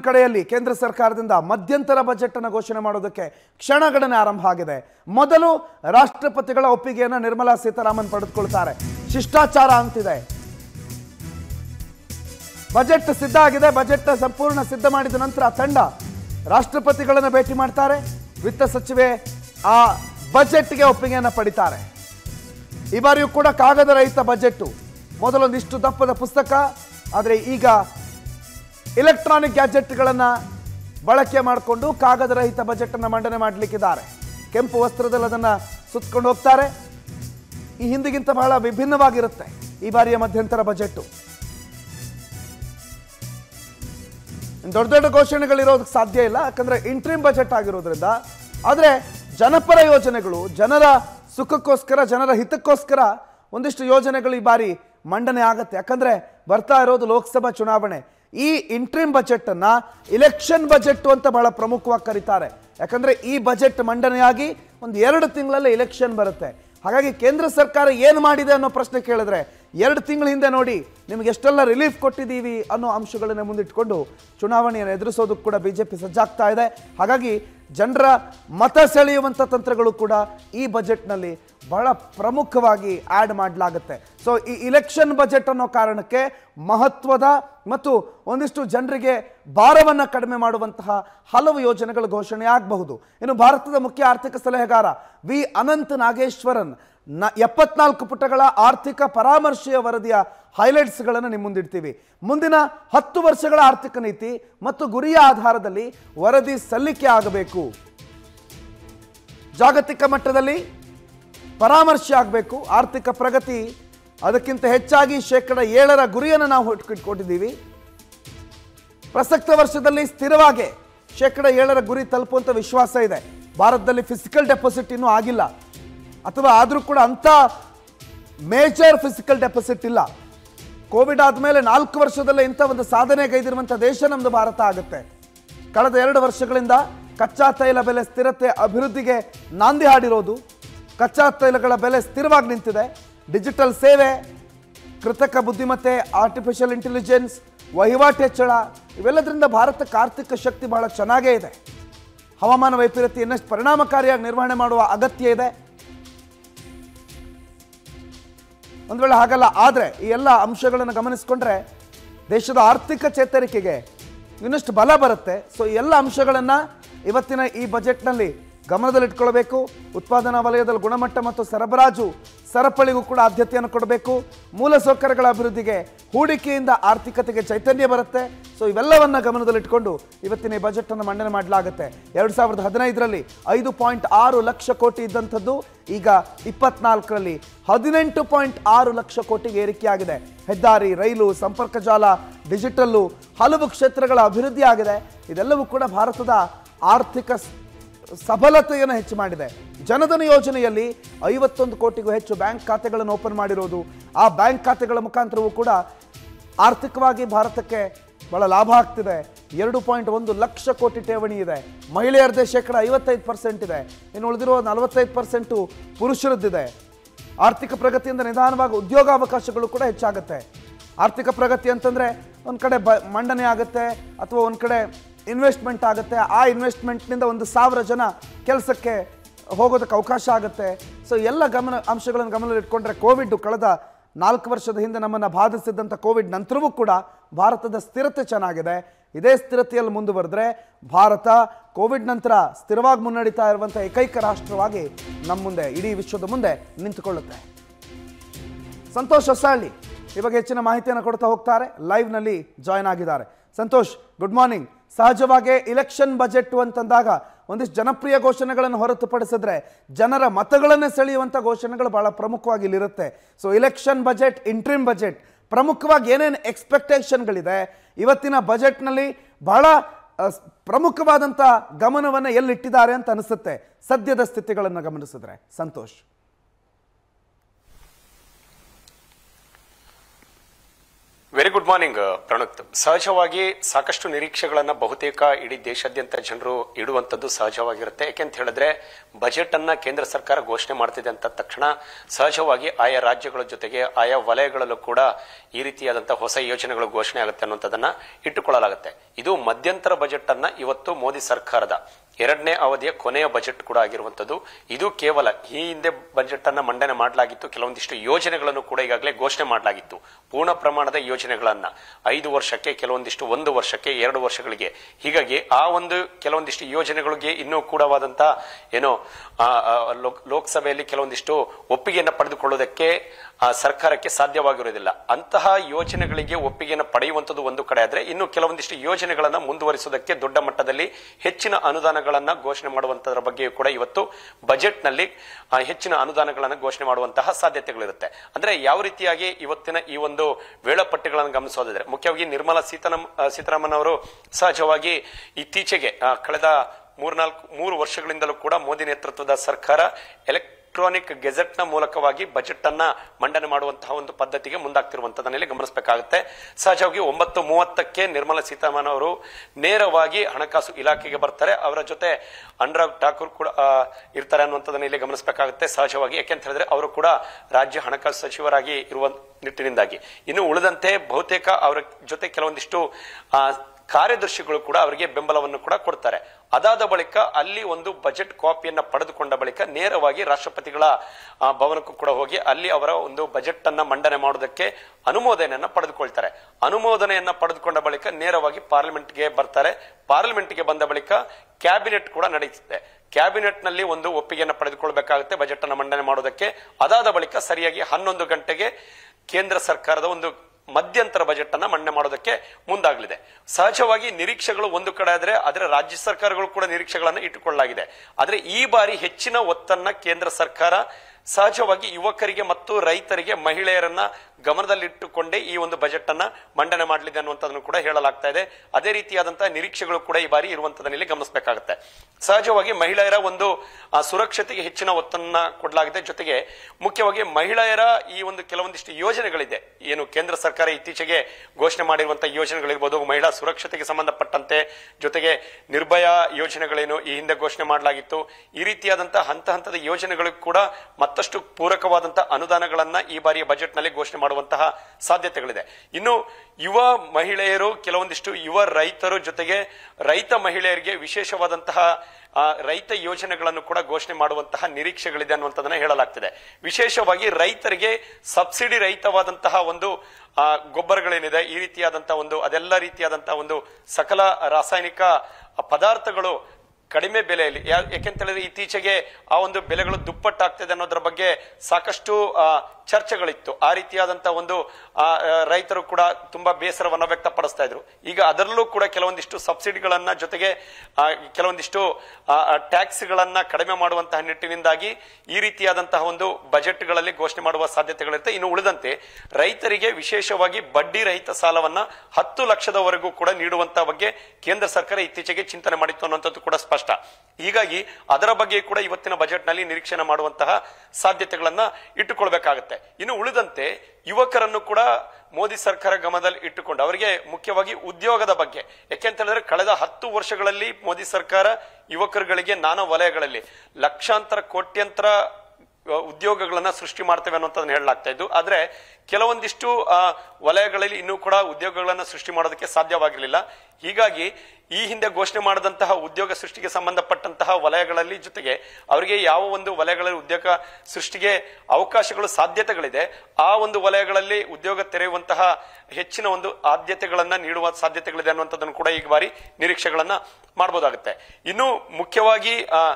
ಕಡೆಯಲ್ಲಿ ಕೇಂದ್ರ ಸರ್ಕಾರದಿಂದ ಮಧ್ಯಂತರ ಬಜೆಟ್ ಅನ್ನು ಘೋಷಣೆ ಮಾಡೋದಕ್ಕೆ ಕ್ಷಣಗಣನೆ ಆರಂಭ ಆಗಿದೆ. ಮೊದಲು ರಾಷ್ಟ್ರಪತಿಗಳ ಒಪ್ಪಿಗೆಯನ್ನು ನಿರ್ಮಲಾ ಸೀತಾರಾಮನ್ ಪಡೆದುಕೊಳ್ತಾರೆ. ಶಿಷ್ಟಾಚಾರ ಅಂತಿದೆ. ಬಜೆಟ್ ಸಿದ್ಧ ಆಗಿದೆ. ಬಜೆಟ್ ಸಂಪೂರ್ಣ ಸಿದ್ಧ ಮಾಡಿದ ನಂತರ ತಂಡ ರಾಷ್ಟ್ರಪತಿಗಳನ್ನು ಭೇಟಿ ಮಾಡ್ತಾರೆ. ವಿತ್ತ ಸಚಿವೆ ಆ ಬಜೆಟ್ಗೆ ಒಪ್ಪಿಗೆಯನ್ನು ಪಡಿತಾರೆ. ಈ ಬಾರಿಯೂ ಕೂಡ ಕಾಗದ ರಹಿತ ಬಜೆಟ್. ಮೊದಲೊಂದಿಷ್ಟು ದಪ್ಪದ ಪುಸ್ತಕ, ಆದರೆ ಈಗ ಇಲೆಕ್ಟ್ರಾನಿಕ್ ಗ್ಯಾಜೆಟ್ಗಳನ್ನು ಬಳಕೆ ಮಾಡಿಕೊಂಡು ಕಾಗದ ರಹಿತ ಬಜೆಟ್ ಅನ್ನು ಮಂಡನೆ ಮಾಡಲಿಕ್ಕಿದ್ದಾರೆ. ಕೆಂಪು ವಸ್ತ್ರದಲ್ಲಿ ಅದನ್ನು ಸುತ್ತಕೊಂಡು ಹೋಗ್ತಾರೆ. ಈ ಹಿಂದಿಗಿಂತ ಬಹಳ ವಿಭಿನ್ನವಾಗಿರುತ್ತೆ ಈ ಬಾರಿಯ ಮಧ್ಯಂತರ ಬಜೆಟ್. ದೊಡ್ಡ ದೊಡ್ಡ ಘೋಷಣೆಗಳಿರೋದಕ್ಕೆ ಸಾಧ್ಯ ಇಲ್ಲ, ಯಾಕಂದ್ರೆ ಇಂಟ್ರಿಮ್ ಬಜೆಟ್ ಆಗಿರೋದ್ರಿಂದ. ಆದರೆ ಜನಪರ ಯೋಜನೆಗಳು, ಜನರ ಸುಖಕ್ಕೋಸ್ಕರ, ಜನರ ಹಿತಕ್ಕೋಸ್ಕರ ಒಂದಿಷ್ಟು ಯೋಜನೆಗಳು ಈ ಬಾರಿ ಮಂಡನೆ ಆಗತ್ತೆ. ಯಾಕಂದ್ರೆ ಬರ್ತಾ ಇರೋದು ಲೋಕಸಭಾ ಚುನಾವಣೆ. ಈ ಇಂಟ್ರಿಮ್ ಬಜೆಟ್ ಅನ್ನ ಇಲೆಕ್ಷನ್ ಬಜೆಟ್ ಅಂತ ಬಹಳ ಪ್ರಮುಖವಾಗಿ ಕರೀತಾರೆ. ಯಾಕಂದ್ರೆ ಈ ಬಜೆಟ್ ಮಂಡನೆಯಾಗಿ ಒಂದು 2 ತಿಂಗಳಲ್ಲಿ ಇಲೆಕ್ಷನ್ ಬರುತ್ತೆ. ಹಾಗಾಗಿ ಕೇಂದ್ರ ಸರ್ಕಾರ ಏನು ಮಾಡಿದೆ ಅನ್ನೋ ಪ್ರಶ್ನೆ ಕೇಳಿದ್ರೆ 2 ತಿಂಗಳ ಹಿಂದೆ ನೋಡಿ ನಿಮಗೆ ಎಷ್ಟೆಲ್ಲ ರಿಲೀಫ್ ಕೊಟ್ಟಿದ್ದೀವಿ ಅನ್ನೋ ಅಂಶಗಳನ್ನ ಮುಂದಿಟ್ಕೊಂಡು ಚುನಾವಣೆಯನ್ನು ಎದುರಿಸೋದಕ್ಕೆ ಕೂಡ ಬಿಜೆಪಿ ಸಜ್ಜಾಗ್ತಾ ಇದೆ. ಹಾಗಾಗಿ ಜನರ ಮತ ಸೆಳೆಯುವಂಥ ತಂತ್ರಗಳು ಕೂಡ ಈ ಬಜೆಟ್ನಲ್ಲಿ ಬಹಳ ಪ್ರಮುಖವಾಗಿ ಆ್ಯಡ್ ಮಾಡಲಾಗುತ್ತೆ. ಸೊ ಈ ಇಲೆಕ್ಷನ್ ಬಜೆಟ್ ಅನ್ನೋ ಕಾರಣಕ್ಕೆ ಮಹತ್ವದ ಮತ್ತು ಒಂದಿಷ್ಟು ಜನರಿಗೆ ಭಾರವನ್ನು ಕಡಿಮೆ ಮಾಡುವಂತಹ ಹಲವು ಯೋಜನೆಗಳು ಘೋಷಣೆ ಆಗಬಹುದು. ಇನ್ನು ಭಾರತದ ಮುಖ್ಯ ಆರ್ಥಿಕ ಸಲಹೆಗಾರ ವಿ ಅನಂತ ನಾಗೇಶ್ವರನ್ 74 ಪುಟಗಳ ಆರ್ಥಿಕ ಪರಾಮರ್ಶೆಯ ವರದಿಯ ಹೈಲೈಟ್ಸ್ಗಳನ್ನು ನಿಮ್ಮ ಮುಂದಿಡ್ತೀವಿ. ಮುಂದಿನ 10 ವರ್ಷಗಳ ಆರ್ಥಿಕ ನೀತಿ ಮತ್ತು ಗುರಿಯ ಆಧಾರದಲ್ಲಿ ವರದಿ ಸಲ್ಲಿಕೆ ಆಗಬೇಕು. ಜಾಗತಿಕ ಮಟ್ಟದಲ್ಲಿ ಪರಾಮರ್ಶೆ ಆಗಬೇಕು. ಆರ್ಥಿಕ ಪ್ರಗತಿ ಅದಕ್ಕಿಂತ ಹೆಚ್ಚಾಗಿ 7% ಗುರಿಯನ್ನು ನಾವು ಇಟ್ಕೊಂಡಿದ್ದೀವಿ. ಪ್ರಸಕ್ತ ವರ್ಷದಲ್ಲಿ ಸ್ಥಿರವಾಗಿ 7% ಗುರಿ ತಲುಪುವಂಥ ವಿಶ್ವಾಸ ಇದೆ. ಭಾರತದಲ್ಲಿ ಫಿಸಿಕಲ್ ಡೆಪಾಸಿಟ್ ಇನ್ನೂ ಆಗಿಲ್ಲ, ಅಥವಾ ಆದರೂ ಕೂಡ ಅಂಥ ಮೇಜರ್ ಫಿಸಿಕಲ್ ಡೆಪಾಸಿಟ್ ಇಲ್ಲ. ಕೋವಿಡ್ ಆದಮೇಲೆ 4 ವರ್ಷದಲ್ಲೇ ಇಂಥ ಒಂದು ಸಾಧನೆಗೈದಿರುವಂಥ ದೇಶ ನಮ್ಮದು ಭಾರತ ಆಗುತ್ತೆ. ಕಳೆದ 2 ವರ್ಷಗಳಿಂದ ಕಚ್ಚಾ ತೈಲ ಬೆಲೆ ಸ್ಥಿರತೆ ಅಭಿವೃದ್ಧಿಗೆ ನಾಂದಿ ಹಾಡಿರೋದು. ಕಚ್ಚಾ ತೈಲಗಳ ಬೆಲೆ ಸ್ಥಿರವಾಗಿ ನಿಂತಿದೆ. ಡಿಜಿಟಲ್ ಸೇವೆ, ಕೃತಕ ಬುದ್ಧಿಮತ್ತೆ, ಆರ್ಟಿಫಿಷಿಯಲ್ ಇಂಟೆಲಿಜೆನ್ಸ್, ವಹಿವಾಟು ಹೆಚ್ಚಳ, ಇವೆಲ್ಲದರಿಂದ ಭಾರತಕ್ಕೆ ಆರ್ಥಿಕ ಶಕ್ತಿ ಬಹಳ ಚೆನ್ನಾಗೇ ಇದೆ. ಹವಾಮಾನ ವೈಪರೀತ್ಯ ಇನ್ನಷ್ಟು ಪರಿಣಾಮಕಾರಿಯಾಗಿ ನಿರ್ವಹಣೆ ಮಾಡುವ ಅಗತ್ಯ ಇದೆ. ಒಂದು ವೇಳೆ ಹಾಗಲ್ಲ ಆದರೆ ಈ ಎಲ್ಲ ಅಂಶಗಳನ್ನು ಗಮನಿಸಿಕೊಂಡ್ರೆ ದೇಶದ ಆರ್ಥಿಕ ಚೇತರಿಕೆಗೆ ಇನ್ನಷ್ಟು ಬಲ ಬರುತ್ತೆ. ಸೊ ಈ ಎಲ್ಲ ಅಂಶಗಳನ್ನು ಇವತ್ತಿನ ಈ ಬಜೆಟ್ನಲ್ಲಿ ಗಮನದಲ್ಲಿಟ್ಕೊಳ್ಬೇಕು. ಉತ್ಪಾದನಾ ವಲಯದಲ್ಲಿ ಗುಣಮಟ್ಟ ಮತ್ತು ಸರಬರಾಜು ಸರಪಳಿಗೂ ಕೂಡ ಆದ್ಯತೆಯನ್ನು ಕೊಡಬೇಕು. ಮೂಲಸೌಕರ್ಯಗಳ ಅಭಿವೃದ್ಧಿಗೆ, ಹೂಡಿಕೆಯಿಂದ ಆರ್ಥಿಕತೆಗೆ ಚೈತನ್ಯ ಬರುತ್ತೆ. ಸೊ ಇವೆಲ್ಲವನ್ನು ಗಮನದಲ್ಲಿಟ್ಕೊಂಡು ಇವತ್ತಿನ ಈ ಬಜೆಟನ್ನು ಮಂಡನೆ ಮಾಡಲಾಗುತ್ತೆ. 2015ರಲ್ಲಿ 5.6 ಲಕ್ಷ ಕೋಟಿ ಇದ್ದಂಥದ್ದು ಈಗ 24ರಲ್ಲಿ 18.6 ಲಕ್ಷ ಕೋಟಿಗೆ ಏರಿಕೆಯಾಗಿದೆ. ಹೆದ್ದಾರಿ, ರೈಲು, ಸಂಪರ್ಕ ಜಾಲ, ಡಿಜಿಟಲ್ಲು, ಹಲವು ಕ್ಷೇತ್ರಗಳ ಅಭಿವೃದ್ಧಿ ಆಗಿದೆ. ಇದೆಲ್ಲವೂ ಕೂಡ ಭಾರತದ ಆರ್ಥಿಕ ಸಬಲತೆಯನ್ನು ಹೆಚ್ಚು ಮಾಡಿದೆ. ಜನಧನ ಯೋಜನೆಯಲ್ಲಿ 51 ಕೋಟಿಗೂ ಹೆಚ್ಚು ಬ್ಯಾಂಕ್ ಖಾತೆಗಳನ್ನು ಓಪನ್ ಮಾಡಿರೋದು, ಆ ಬ್ಯಾಂಕ್ ಖಾತೆಗಳ ಮುಖಾಂತರವೂ ಕೂಡ ಆರ್ಥಿಕವಾಗಿ ಭಾರತಕ್ಕೆ ಬಹಳ ಲಾಭ ಆಗ್ತಿದೆ. 2.1 ಲಕ್ಷ ಕೋಟಿ ಠೇವಣಿ ಇದೆ. ಮಹಿಳೆಯರದೇ 55% ಇದೆ. ಇನ್ನು ಉಳಿದಿರುವ 45% ಪುರುಷರದ್ದಿದೆ. ಆರ್ಥಿಕ ಪ್ರಗತಿಯಿಂದ ನಿಧಾನವಾಗಿ ಉದ್ಯೋಗಾವಕಾಶಗಳು ಕೂಡ ಹೆಚ್ಚಾಗುತ್ತೆ. ಆರ್ಥಿಕ ಪ್ರಗತಿ ಅಂತಂದರೆ ಒಂದು ಕಡೆ ಮಂಡನೆ ಆಗುತ್ತೆ, ಅಥವಾ ಒಂದು ಕಡೆ ಇನ್ವೆಸ್ಟ್ಮೆಂಟ್ ಆಗುತ್ತೆ. ಆ ಇನ್ವೆಸ್ಟ್ಮೆಂಟ್ನಿಂದ 1,000 ಜನ ಕೆಲಸಕ್ಕೆ ಹೋಗೋದಕ್ಕೆ ಅವಕಾಶ ಆಗುತ್ತೆ. ಸೊ ಎಲ್ಲ ಅಂಶಗಳನ್ನು ಗಮನದಲ್ಲಿಟ್ಕೊಂಡ್ರೆ ಕೋವಿಡ್ ಕಳೆದ 4 ವರ್ಷದ ಹಿಂದೆ ನಮ್ಮನ್ನು ಬಾಧಿಸಿದಂಥ ಕೋವಿಡ್ ನಂತರವೂ ಕೂಡ ಭಾರತದ ಸ್ಥಿರತೆ ಚೆನ್ನಾಗಿದೆ. ಇದೇ ಸ್ಥಿರತೆಯಲ್ಲಿ ಮುಂದುವರೆದ್ರೆ ಭಾರತ ಕೋವಿಡ್ ನಂತರ ಸ್ಥಿರವಾಗಿ ಮುನ್ನಡೀತಾ ಇರುವಂಥ ಏಕೈಕ ರಾಷ್ಟ್ರವಾಗಿ ನಮ್ಮ ಮುಂದೆ, ಇಡೀ ವಿಶ್ವದ ಮುಂದೆ ನಿಂತುಕೊಳ್ಳುತ್ತೆ. ಸಂತೋಷ್ ಹೊಸಹಳ್ಳಿ ಇವಾಗ ಹೆಚ್ಚಿನ ಮಾಹಿತಿಯನ್ನು ಕೊಡ್ತಾ ಹೋಗ್ತಾರೆ. ಲೈವ್ನಲ್ಲಿ ಜಾಯ್ನ್ ಆಗಿದ್ದಾರೆ. Santosh, good morning. ಸಹಜವಾಗಿ ಇಲೆಕ್ಷನ್ ಬಜೆಟ್ ಅಂತಂದಾಗ ಒಂದಿಷ್ಟು ಜನಪ್ರಿಯ ಘೋಷಣೆಗಳನ್ನು ಹೊರತುಪಡಿಸಿದ್ರೆ ಜನರ ಮತಗಳನ್ನು ಸೆಳೆಯುವಂಥ ಘೋಷಣೆಗಳು ಬಹಳ ಪ್ರಮುಖವಾಗಿ ಇಲ್ಲಿರುತ್ತೆ. So election budget, interim budget, ಪ್ರಮುಖವಾಗಿ ಏನೇನು ಎಕ್ಸ್ಪೆಕ್ಟೇಷನ್ಗಳಿದೆ ಇವತ್ತಿನ ಬಜೆಟ್ನಲ್ಲಿ ಬಹಳ ಪ್ರಮುಖವಾದಂಥ ಗಮನವನ್ನು ಎಲ್ಲಿಟ್ಟಿದ್ದಾರೆ ಅಂತ ಅನಿಸುತ್ತೆ ಸದ್ಯದ ಸ್ಥಿತಿಗಳನ್ನು ಗಮನಿಸಿದ್ರೆ? Santosh. Very good morning Pranuth. ಸಹಜವಾಗಿ ಸಾಕಷ್ಟು ನಿರೀಕ್ಷೆಗಳನ್ನ ಬಹುತೇಕ ಇಡೀ ದೇಶಾದ್ಯಂತ ಜನರು ಇಡುವಂತದ್ದು ಸಹಜವಾಗಿರುತ್ತೆ. ಯಾಕೆಂತ ಹೇಳಿದ್ರೆ ಬಜೆಟ್ ಅನ್ನ ಕೇಂದ್ರ ಸರ್ಕಾರ ಘೋಷಣೆ ಮಾಡ್ತಿದೆ ಅಂತ ತಕ್ಷಣ ಸಹಜವಾಗಿ ಆಯಾ ರಾಜ್ಯಗಳ ಜೊತೆಗೆ ಆಯಾ ವಲಯಗಳಲ್ಲೂ ಕೂಡ ಈ ರೀತಿಯಾದಂತಹ ಹೊಸ ಯೋಜನೆಗಳು ಘೋಷಣೆ ಆಗುತ್ತೆ ಅನ್ನೋಂಥದ್ದನ್ನ ಇಟ್ಟುಕೊಳ್ಳಲಾಗುತ್ತೆ. ಇದು ಮಧ್ಯಂತರ ಬಜೆಟ್ ಅನ್ನ ಇವತ್ತು ಮೋದಿ ಸರ್ಕಾರದ 2ನೇ ಅವಧಿಯ ಕೊನೆಯ ಬಜೆಟ್ ಕೂಡ ಆಗಿರುವಂತದ್ದು. ಇದು ಕೇವಲ ಈ ಹಿಂದೆ ಬಜೆಟ್ ಅನ್ನ ಮಂಡನೆ ಮಾಡಲಾಗಿತ್ತು, ಕೆಲವೊಂದಿಷ್ಟು ಯೋಜನೆಗಳನ್ನು ಕೂಡ ಈಗಾಗಲೇ ಘೋಷಣೆ ಮಾಡಲಾಗಿತ್ತು. ಪೂರ್ಣ ಪ್ರಮಾಣದ ಯೋಜನೆಗಳನ್ನ 5 ವರ್ಷಕ್ಕೆ, ಕೆಲವೊಂದಿಷ್ಟು 1 ವರ್ಷಕ್ಕೆ, 2 ವರ್ಷಗಳಿಗೆ. ಹೀಗಾಗಿ ಆ ಒಂದು ಕೆಲವೊಂದಿಷ್ಟು ಯೋಜನೆಗಳಿಗೆ ಇನ್ನೂ ಕೂಡವಾದಂತಹ ಏನೋ ಲೋಕಸಭೆಯಲ್ಲಿ ಕೆಲವೊಂದಿಷ್ಟು ಒಪ್ಪಿಗೆಯನ್ನು ಪಡೆದುಕೊಳ್ಳುವುದಕ್ಕೆ ಸರ್ಕಾರಕ್ಕೆ ಸಾಧ್ಯವಾಗಿರುವುದಿಲ್ಲ. ಅಂತಹ ಯೋಜನೆಗಳಿಗೆ ಒಪ್ಪಿಗೆಯನ್ನು ಪಡೆಯುವಂತದ್ದು ಒಂದು ಕಡೆ ಆದ್ರೆ, ಇನ್ನು ಕೆಲವೊಂದಿಷ್ಟು ಯೋಜನೆಗಳನ್ನ ಮುಂದುವರಿಸುವುದಕ್ಕೆ ದೊಡ್ಡ ಮಟ್ಟದಲ್ಲಿ ಹೆಚ್ಚಿನ ಅನುದಾನಗಳನ್ನ ಘೋಷಣೆ ಮಾಡುವಂತದ್ರ ಬಗ್ಗೆಯೂ ಕೂಡ ಇವತ್ತು ಬಜೆಟ್ ನಲ್ಲಿ ಹೆಚ್ಚಿನ ಅನುದಾನಗಳನ್ನು ಘೋಷಣೆ ಮಾಡುವಂತಹ ಸಾಧ್ಯತೆಗಳಿರುತ್ತೆ. ಅಂದ್ರೆ ಯಾವ ರೀತಿಯಾಗಿ ಇವತ್ತಿನ ಈ ಒಂದು ವೇಳಾಪಟ್ಟಿಗಳನ್ನು ಗಮನಿಸೋದಿದ್ರೆ, ಮುಖ್ಯವಾಗಿ ನಿರ್ಮಲಾ ಸೀತಾರಾಮನ್ ಅವರು ಸಹಜವಾಗಿ ಇತ್ತೀಚೆಗೆ ಕಳೆದ 3 ವರ್ಷಗಳಿಂದಲೂ ಕೂಡ ಮೋದಿ ನೇತೃತ್ವದ ಸರ್ಕಾರ ಎಲೆಕ್ಟ್ರಾನಿಕ್ ಗೆಜೆಟ್ ನ ಮೂಲಕವಾಗಿ ಬಜೆಟ್ ಅನ್ನ ಮಂಡನೆ ಮಾಡುವಂತಹ ಒಂದು ಪದ್ಧತಿಗೆ ಮುಂದಾಗ್ತಿರುವಂತದನ್ನಲ್ಲಿ ಗಮನಿಸಬೇಕಾಗುತ್ತೆ. ಸಹಜವಾಗಿ 9:30ಕ್ಕೆ ನಿರ್ಮಲಾ ಸೀತಾರಾಮನ್ ಅವರು ನೇರವಾಗಿ ಹಣಕಾಸು ಇಲಾಖೆಗೆ ಬರ್ತಾರೆ. ಅವರ ಜೊತೆ ಅನುರಾಗ್ ಠಾಕೂರ್ ಕೂಡ ಇರ್ತಾರೆ ಅನ್ನುವಂಥದ್ದನ್ನ ಇಲ್ಲಿ ಗಮನಿಸಬೇಕಾಗುತ್ತೆ. ಸಹಜವಾಗಿ ಯಾಕೆಂತ ಹೇಳಿದ್ರೆ ಅವರು ಕೂಡ ರಾಜ್ಯ ಹಣಕಾಸು ಸಚಿವರಾಗಿ ಇರುವ ನಿಟ್ಟಿನಿಂದಾಗಿ. ಇನ್ನು ಉಳಿದಂತೆ ಬಹುತೇಕ ಅವರ ಜೊತೆ ಕೆಲವೊಂದಿಷ್ಟು ಕಾರ್ಯದರ್ಶಿಗಳು ಕೂಡ ಅವರಿಗೆ ಬೆಂಬಲವನ್ನು ಕೂಡ ಕೊಡ್ತಾರೆ. ಅದಾದ ಬಳಿಕ ಅಲ್ಲಿ ಒಂದು ಬಜೆಟ್ ಕಾಪಿಯನ್ನ ಪಡೆದುಕೊಂಡ ಬಳಿಕ ನೇರವಾಗಿ ರಾಷ್ಟ್ರಪತಿಗಳ ಭವನಕ್ಕೂ ಕೂಡ ಹೋಗಿ ಅಲ್ಲಿ ಅವರ ಒಂದು ಬಜೆಟ್ ಅನ್ನ ಮಂಡನೆ ಮಾಡೋದಕ್ಕೆ ಅನುಮೋದನೆಯನ್ನ ಪಡೆದುಕೊಳ್ತಾರೆ. ಅನುಮೋದನೆಯನ್ನ ಪಡೆದುಕೊಂಡ ಬಳಿಕ ನೇರವಾಗಿ ಪಾರ್ಲಿಮೆಂಟ್ಗೆ ಬರ್ತಾರೆ. ಪಾರ್ಲಿಮೆಂಟ್ಗೆ ಬಂದ ಬಳಿಕ ಕ್ಯಾಬಿನೆಟ್ ಕೂಡ ನಡೆಯುತ್ತೆ. ಕ್ಯಾಬಿನೆಟ್ ನಲ್ಲಿ ಒಂದು ಒಪ್ಪಿಗೆಯನ್ನು ಪಡೆದುಕೊಳ್ಬೇಕಾಗುತ್ತೆ ಬಜೆಟ್ ಅನ್ನ ಮಂಡನೆ ಮಾಡೋದಕ್ಕೆ. ಅದಾದ ಬಳಿಕ ಸರಿಯಾಗಿ 11 ಗಂಟೆಗೆ ಕೇಂದ್ರ ಸರ್ಕಾರದ ಒಂದು ಮಧ್ಯಂತರ ಬಜೆಟ್ ಅನ್ನ ಮಂಡನೆ ಮಾಡೋದಕ್ಕೆ ಮುಂದಾಗಲಿದೆ. ಸಹಜವಾಗಿ ನಿರೀಕ್ಷೆಗಳು ಒಂದು ಕಡೆ ಆದ್ರೆ, ಅದರ ರಾಜ್ಯ ಸರ್ಕಾರಗಳು ಕೂಡ ನಿರೀಕ್ಷೆಗಳನ್ನು ಇಟ್ಟುಕೊಳ್ಳಲಾಗಿದೆ. ಆದ್ರೆ ಈ ಬಾರಿ ಹೆಚ್ಚಿನ ಒತ್ತನ್ನ ಕೇಂದ್ರ ಸರ್ಕಾರ ಸಹಜವಾಗಿ ಯುವಕರಿಗೆ ಮತ್ತು ರೈತರಿಗೆ, ಮಹಿಳೆಯರನ್ನ ಗಮನದಲ್ಲಿಟ್ಟುಕೊಂಡೇ ಈ ಒಂದು ಬಜೆಟ್ ಅನ್ನ ಮಂಡನೆ ಮಾಡಲಿದೆ ಅನ್ನುವಂಥದ್ದನ್ನು ಕೂಡ ಹೇಳಲಾಗ್ತಾ ಇದೆ. ಅದೇ ರೀತಿಯಾದಂತಹ ನಿರೀಕ್ಷೆಗಳು ಕೂಡ ಈ ಬಾರಿ ಇರುವಂತದನ್ನ ಗಮನಿಸಬೇಕಾಗುತ್ತೆ. ಸಹಜವಾಗಿ ಮಹಿಳೆಯರ ಒಂದು ಸುರಕ್ಷತೆಗೆ ಹೆಚ್ಚಿನ ಒತ್ತನ್ನ ಕೊಡಲಾಗಿದೆ. ಜೊತೆಗೆ ಮುಖ್ಯವಾಗಿ ಮಹಿಳೆಯರ ಈ ಒಂದು ಕೆಲವೊಂದಿಷ್ಟು ಯೋಜನೆಗಳಿದೆ, ಏನು ಕೇಂದ್ರ ಸರ್ಕಾರ ಇತ್ತೀಚೆಗೆ ಘೋಷಣೆ ಮಾಡಿರುವಂತಹ ಯೋಜನೆಗಳಿರ್ಬೋದು, ಮಹಿಳಾ ಸುರಕ್ಷತೆಗೆ ಸಂಬಂಧಪಟ್ಟಂತೆ, ಜೊತೆಗೆ ನಿರ್ಭಯ ಯೋಜನೆಗಳೇನು ಈ ಹಿಂದೆ ಘೋಷಣೆ ಮಾಡಲಾಗಿತ್ತು, ಈ ರೀತಿಯಾದಂತಹ ಹಂತದ ಯೋಜನೆಗಳಿಗೂ ಕೂಡ ಮತ್ತಷ್ಟು ಪೂರಕವಾದಂತಹ ಅನುದಾನಗಳನ್ನ ಈ ಬಾರಿಯ ಬಜೆಟ್ ನಲ್ಲಿ ಘೋಷಣೆ ಮಾಡುವಂತಹ ಸಾಧ್ಯತೆಗಳಿದೆ. ಇನ್ನು ಯುವ ಮಹಿಳೆಯರು, ಕೆಲವೊಂದಿಷ್ಟು ಯುವ ರೈತರು, ಜೊತೆಗೆ ರೈತ ಮಹಿಳೆಯರಿಗೆ ವಿಶೇಷವಾದಂತಹ ರೈತ ಯೋಜನೆಗಳನ್ನು ಕೂಡ ಘೋಷಣೆ ಮಾಡುವಂತಹ ನಿರೀಕ್ಷೆಗಳಿದೆ ಅನ್ನುವಂಥದ್ದನ್ನ ಹೇಳಲಾಗ್ತಿದೆ. ವಿಶೇಷವಾಗಿ ರೈತರಿಗೆ ಸಬ್ಸಿಡಿ ರಹಿತವಾದಂತಹ ಒಂದು ಗೊಬ್ಬರಗಳೇನಿದೆ, ಈ ರೀತಿಯಾದಂತಹ ಒಂದು ಅದೆಲ್ಲ ರೀತಿಯಾದಂತಹ ಒಂದು ಸಕಲ ರಾಸಾಯನಿಕ ಪದಾರ್ಥಗಳು ಕಡಿಮೆ ಬೆಲೆಯಲ್ಲಿ, ಯಾಕೆಂತ ಹೇಳಿದ್ರೆ ಇತ್ತೀಚೆಗೆ ಆ ಒಂದು ಬೆಲೆಗಳು ದುಪ್ಪಟ್ಟಾಗ್ತದೆ ಅನ್ನೋದ್ರ ಬಗ್ಗೆ ಸಾಕಷ್ಟು ಚರ್ಚೆಗಳಿತ್ತು. ಆ ರೀತಿಯಾದಂತಹ ಒಂದು ರೈತರು ಕೂಡ ತುಂಬಾ ಬೇಸರವನ್ನು ವ್ಯಕ್ತಪಡಿಸ್ತಾ ಇದ್ರು. ಈಗ ಅದರಲ್ಲೂ ಕೂಡ ಕೆಲವೊಂದಿಷ್ಟು ಸಬ್ಸಿಡಿಗಳನ್ನ, ಜೊತೆಗೆ ಕೆಲವೊಂದಿಷ್ಟು ಟ್ಯಾಕ್ಸ್ಗಳನ್ನ ಕಡಿಮೆ ಮಾಡುವಂತಹ ನಿಟ್ಟಿನಿಂದಾಗಿ ಈ ರೀತಿಯಾದಂತಹ ಒಂದು ಬಜೆಟ್ಗಳಲ್ಲಿ ಘೋಷಣೆ ಮಾಡುವ ಸಾಧ್ಯತೆಗಳಿರುತ್ತೆ. ಇನ್ನು ಉಳಿದಂತೆ ರೈತರಿಗೆ ವಿಶೇಷವಾಗಿ ಬಡ್ಡಿ ರಹಿತ ಸಾಲವನ್ನ 10 ಲಕ್ಷದವರೆಗೂ ಕೂಡ ನೀಡುವಂತಹ ಬಗ್ಗೆ ಕೇಂದ್ರ ಸರ್ಕಾರ ಇತ್ತೀಚೆಗೆ ಚಿಂತನೆ ಮಾಡಿತ್ತು ಅನ್ನುವಂಥದ್ದು ಕೂಡ ಸ್ಪಷ್ಟ. ಹೀಗಾಗಿ ಅದರ ಬಗ್ಗೆ ಕೂಡ ಇವತ್ತಿನ ಬಜೆಟ್ ನಲ್ಲಿ ನಿರೀಕ್ಷಣೆ ಮಾಡುವಂತಹ ಸಾಧ್ಯತೆಗಳನ್ನ ಇಟ್ಟುಕೊಳ್ಬೇಕಾಗುತ್ತೆ. ಇನ್ನು ಉಳಿದಂತೆ ಯುವಕರನ್ನು ಕೂಡ ಮೋದಿ ಸರ್ಕಾರ ಗಮನದಲ್ಲಿ ಇಟ್ಟುಕೊಂಡು ಅವರಿಗೆ ಮುಖ್ಯವಾಗಿ ಉದ್ಯೋಗದ ಬಗ್ಗೆ, ಯಾಕೆಂತ ಹೇಳಿದ್ರೆ ಕಳೆದ 10 ವರ್ಷಗಳಲ್ಲಿ ಮೋದಿ ಸರ್ಕಾರ ಯುವಕರುಗಳಿಗೆ ನಾನಾ ವಲಯಗಳಲ್ಲಿ ಲಕ್ಷಾಂತರ ಕೋಟ್ಯಂತರ ಉದ್ಯೋಗಗಳನ್ನ ಸೃಷ್ಟಿ ಮಾಡ್ತೇವೆ ಅನ್ನೋದನ್ನ ಹೇಳಲಾಗ್ತಾ ಇದ್ದು. ಆದ್ರೆ ಕೆಲವೊಂದಿಷ್ಟು ವಲಯಗಳಲ್ಲಿ ಇನ್ನೂ ಕೂಡ ಉದ್ಯೋಗಗಳನ್ನ ಸೃಷ್ಟಿ ಮಾಡೋದಕ್ಕೆ ಸಾಧ್ಯವಾಗಿರಲಿಲ್ಲ. ಹೀಗಾಗಿ ಈ ಹಿಂದೆ ಘೋಷಣೆ ಮಾಡಿದಂತಹ ಉದ್ಯೋಗ ಸೃಷ್ಟಿಗೆ ಸಂಬಂಧಪಟ್ಟಂತಹ ವಲಯಗಳಲ್ಲಿ, ಜೊತೆಗೆ ಅವರಿಗೆ ಯಾವ ಒಂದು ವಲಯಗಳಲ್ಲಿ ಉದ್ಯೋಗ ಸೃಷ್ಟಿಗೆ ಅವಕಾಶಗಳು, ಸಾಧ್ಯತೆಗಳಿದೆ, ಆ ಒಂದು ವಲಯಗಳಲ್ಲಿ ಉದ್ಯೋಗ ತೆರೆಯುವಂತಹ ಹೆಚ್ಚಿನ ಒಂದು ಆದ್ಯತೆಗಳನ್ನ ನೀಡುವ ಸಾಧ್ಯತೆಗಳಿದೆ ಅನ್ನುವಂಥದ್ದನ್ನು ಕೂಡ ಈ ಬಾರಿ ನಿರೀಕ್ಷೆಗಳನ್ನ ಮಾಡಬಹುದಾಗುತ್ತೆ. ಇನ್ನು ಮುಖ್ಯವಾಗಿ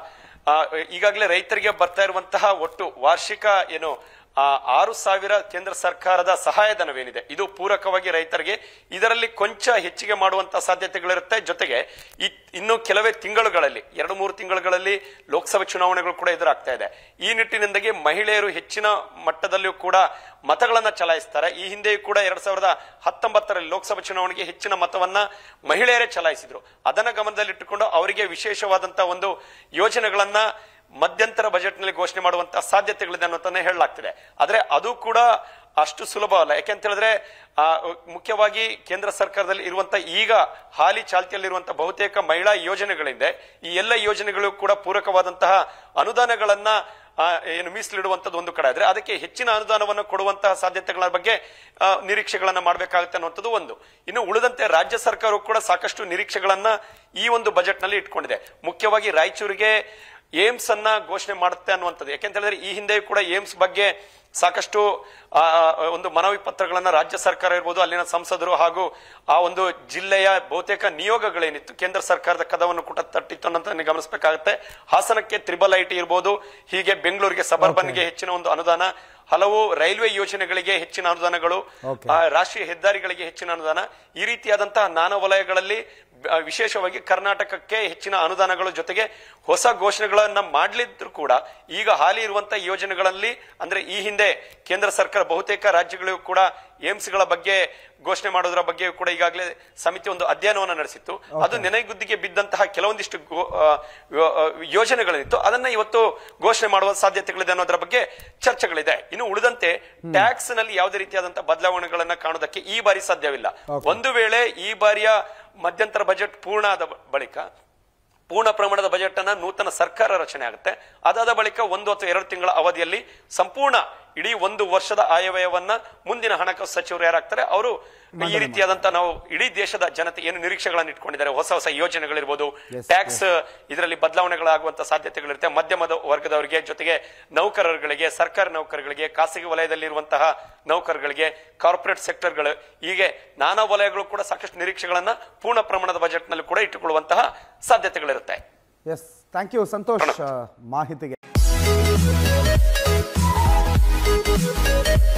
ಈಗಾಗಲೇ ರೈತರಿಗೆ ಬರ್ತಾ ಇರುವಂತಹ ಒಟ್ಟು ವಾರ್ಷಿಕ ಏನು 6,000 ಕೇಂದ್ರ ಸರ್ಕಾರದ ಸಹಾಯಧನವೇನಿದೆ, ಇದು ಪೂರಕವಾಗಿ ರೈತರಿಗೆ ಇದರಲ್ಲಿ ಕೊಂಚ ಹೆಚ್ಚಿಗೆ ಮಾಡುವಂತಹ ಸಾಧ್ಯತೆಗಳಿರುತ್ತೆ. ಜೊತೆಗೆ ಇನ್ನು ಕೆಲವೇ ತಿಂಗಳುಗಳಲ್ಲಿ, 2-3 ತಿಂಗಳುಗಳಲ್ಲಿ ಲೋಕಸಭೆ ಚುನಾವಣೆಗಳು ಕೂಡ ಎದುರಾಗ್ತಾ ಇದೆ. ಈ ನಿಟ್ಟಿನಿಂದಾಗಿ ಮಹಿಳೆಯರು ಹೆಚ್ಚಿನ ಮಟ್ಟದಲ್ಲಿಯೂ ಕೂಡ ಮತಗಳನ್ನ ಚಲಾಯಿಸ್ತಾರೆ. ಈ ಹಿಂದೆಯೂ ಕೂಡ 2019ರಲ್ಲಿ ಲೋಕಸಭಾ ಚುನಾವಣೆಗೆ ಹೆಚ್ಚಿನ ಮತವನ್ನ ಮಹಿಳೆಯರೇ ಚಲಾಯಿಸಿದ್ರು. ಅದನ್ನ ಗಮನದಲ್ಲಿಟ್ಟುಕೊಂಡು ಅವರಿಗೆ ವಿಶೇಷವಾದಂತಹ ಒಂದು ಯೋಜನೆಗಳನ್ನ ಮಧ್ಯಂತರ ಬಜೆಟ್ ನಲ್ಲಿ ಘೋಷಣೆ ಮಾಡುವಂತಹ ಸಾಧ್ಯತೆಗಳಿದೆ ಅನ್ನೋದನ್ನ ಹೇಳಲಾಗ್ತಿದೆ. ಆದ್ರೆ ಅದು ಕೂಡ ಅಷ್ಟು ಸುಲಭ ಅಲ್ಲ. ಯಾಕೆಂತ ಹೇಳಿದ್ರೆ ಮುಖ್ಯವಾಗಿ ಕೇಂದ್ರ ಸರ್ಕಾರದಲ್ಲಿ ಇರುವಂತಹ ಈಗ ಹಾಲಿ ಚಾಲ್ತಿಯಲ್ಲಿರುವಂತಹ ಬಹುತೇಕ ಮಹಿಳಾ ಯೋಜನೆಗಳಿಂದ ಈ ಎಲ್ಲ ಯೋಜನೆಗಳು ಕೂಡ ಪೂರಕವಾದಂತಹ ಅನುದಾನಗಳನ್ನ ಏನು ಮೀಸಲಿಡುವಂತದ್ದು ಒಂದು ಕಡೆ ಆದ್ರೆ ಅದಕ್ಕೆ ಹೆಚ್ಚಿನ ಅನುದಾನವನ್ನು ಕೊಡುವಂತಹ ಸಾಧ್ಯತೆಗಳ ಬಗ್ಗೆ ನಿರೀಕ್ಷೆಗಳನ್ನ ಮಾಡಬೇಕಾಗುತ್ತೆ ಅನ್ನುವಂಥದ್ದು ಒಂದು. ಇನ್ನು ಉಳಿದಂತೆ ರಾಜ್ಯ ಸರ್ಕಾರವು ಕೂಡ ಸಾಕಷ್ಟು ನಿರೀಕ್ಷೆಗಳನ್ನ ಈ ಒಂದು ಬಜೆಟ್ ನಲ್ಲಿ ಇಟ್ಕೊಂಡಿದೆ. ಮುಖ್ಯವಾಗಿ ರಾಯಚೂರಿಗೆ ಏಮ್ಸ್ ಅನ್ನ ಘೋಷಣೆ ಮಾಡುತ್ತೆ ಅನ್ನುವಂಥದ್ದು. ಯಾಕೆಂತ ಹೇಳಿದ್ರೆ ಈ ಹಿಂದೆ ಕೂಡ ಏಮ್ಸ್ ಬಗ್ಗೆ ಸಾಕಷ್ಟು ಒಂದು ಮನವಿ ಪತ್ರಗಳನ್ನ ರಾಜ್ಯ ಸರ್ಕಾರ ಇರ್ಬೋದು, ಅಲ್ಲಿನ ಸಂಸದರು ಹಾಗೂ ಆ ಒಂದು ಜಿಲ್ಲೆಯ ಬಹುತೇಕ ನಿಯೋಗಗಳೇನಿತ್ತು ಕೇಂದ್ರ ಸರ್ಕಾರದ ಕದವನ್ನು ಕೂಡ ತಟ್ಟಿತ್ತು ಅನ್ನೋದನ್ನ ಗಮನಿಸಬೇಕಾಗುತ್ತೆ. ಹಾಸನಕ್ಕೆ IIIT ಇರ್ಬೋದು, ಹೀಗೆ ಬೆಂಗಳೂರಿಗೆ ಸಬರ್ಬನ್ಗೆ ಹೆಚ್ಚಿನ ಒಂದು ಅನುದಾನ, ಹಲವು ರೈಲ್ವೆ ಯೋಜನೆಗಳಿಗೆ ಹೆಚ್ಚಿನ ಅನುದಾನಗಳು, ರಾಷ್ಟ್ರೀಯ ಹೆದ್ದಾರಿಗಳಿಗೆ ಹೆಚ್ಚಿನ ಅನುದಾನ, ಈ ರೀತಿಯಾದಂತಹ ನಾನಾ ವಲಯಗಳಲ್ಲಿ ವಿಶೇಷವಾಗಿ ಕರ್ನಾಟಕಕ್ಕೆ ಹೆಚ್ಚಿನ ಅನುದಾನಗಳ ಜೊತೆಗೆ ಹೊಸ ಘೋಷಣೆಗಳನ್ನ ಮಾಡಲಿದ್ರು ಕೂಡ ಈಗ ಹಾಲಿ ಇರುವಂತಹ ಯೋಜನೆಗಳಲ್ಲಿ ಅಂದ್ರೆ ಈ ಹಿಂದೆ ಕೇಂದ್ರ ಸರ್ಕಾರ ಬಹುತೇಕ ರಾಜ್ಯಗಳಿಗೂ ಕೂಡ ಏಮ್ಸ್ಗಳ ಬಗ್ಗೆ ಘೋಷಣೆ ಮಾಡೋದ್ರ ಬಗ್ಗೆ ಕೂಡ ಈಗಾಗಲೇ ಸಮಿತಿ ಒಂದು ಅಧ್ಯಯನವನ್ನು ನಡೆಸಿತ್ತು. ಅದು ನೆನೆಗುದ್ದಿಗೆ ಬಿದ್ದಂತಹ ಕೆಲವೊಂದಿಷ್ಟು ಯೋಜನೆಗಳಿತ್ತು, ಅದನ್ನ ಇವತ್ತು ಘೋಷಣೆ ಮಾಡುವ ಸಾಧ್ಯತೆಗಳಿದೆ ಅನ್ನೋದ್ರ ಬಗ್ಗೆ ಚರ್ಚೆಗಳಿದೆ. ಇನ್ನು ಉಳಿದಂತೆ ಟ್ಯಾಕ್ಸ್ ನಲ್ಲಿ ಯಾವುದೇ ರೀತಿಯಾದಂತಹ ಬದಲಾವಣೆಗಳನ್ನ ಕಾಣೋದಕ್ಕೆ ಈ ಬಾರಿ ಸಾಧ್ಯವಿಲ್ಲ. ಒಂದು ವೇಳೆ ಈ ಬಾರಿಯ ಮಧ್ಯಂತರ ಬಜೆಟ್ ಪೂರ್ಣ ಆದ ಬಳಿಕ ಪೂರ್ಣ ಪ್ರಮಾಣದ ಬಜೆಟ್ ಅನ್ನ ನೂತನ ಸರ್ಕಾರ ರಚನೆ ಆಗುತ್ತೆ. ಅದಾದ ಬಳಿಕ 1 ಅಥವಾ 2 ತಿಂಗಳ ಅವಧಿಯಲ್ಲಿ ಸಂಪೂರ್ಣ ಇಡೀ 1 ವರ್ಷದ ಆಯವ್ಯಯವನ್ನ ಮುಂದಿನ ಹಣಕಾಸು ಸಚಿವರು ಯಾರಾಗ್ತಾರೆ ಅವರು ಈ ರೀತಿಯಾದಂತಹ ನಾವು ಇಡೀ ದೇಶದ ಜನತೆ ಏನು ನಿರೀಕ್ಷೆಗಳನ್ನು ಇಟ್ಕೊಂಡಿದ್ದಾರೆ, ಹೊಸ ಹೊಸ ಯೋಜನೆಗಳಿರ್ಬೋದು, ಟ್ಯಾಕ್ಸ್ ಇದರಲ್ಲಿ ಬದಲಾವಣೆಗಳಾಗುವಂತಹ ಸಾಧ್ಯತೆಗಳಿರುತ್ತೆ. ಮಧ್ಯಮದ ವರ್ಗದವರಿಗೆ, ಜೊತೆಗೆ ನೌಕರರುಗಳಿಗೆ, ಸರ್ಕಾರಿ ನೌಕರರಿಗೆ, ಖಾಸಗಿ ವಲಯದಲ್ಲಿರುವಂತಹ ನೌಕರರಿಗೆ, ಕಾರ್ಪೊರೇಟ್ ಸೆಕ್ಟರ್ಗಳು, ಹೀಗೆ ನಾನಾ ವಲಯಗಳು ಕೂಡ ಸಾಕಷ್ಟು ನಿರೀಕ್ಷೆಗಳನ್ನ ಪೂರ್ಣ ಪ್ರಮಾಣದ ಬಜೆಟ್ ನಲ್ಲಿ ಕೂಡ ಇಟ್ಟುಕೊಳ್ಳುವಂತಹ ಸಾಧ್ಯತೆಗಳಿರುತ್ತೆ. ಎಸ್, ಥ್ಯಾಂಕ್ ಯು ಸಂತೋಷ್ ಮಾಹಿತಿಗೆ.